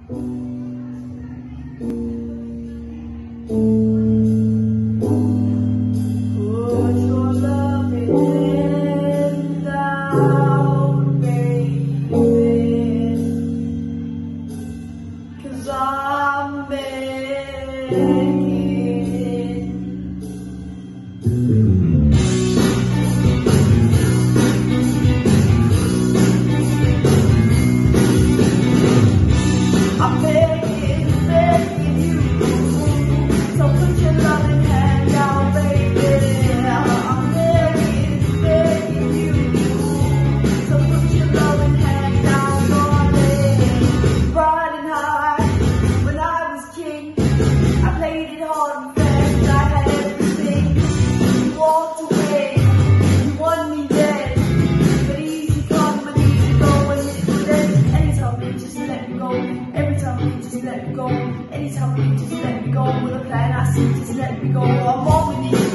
Anytime you just let me go with a plan, I see just let me go. I'm on with you.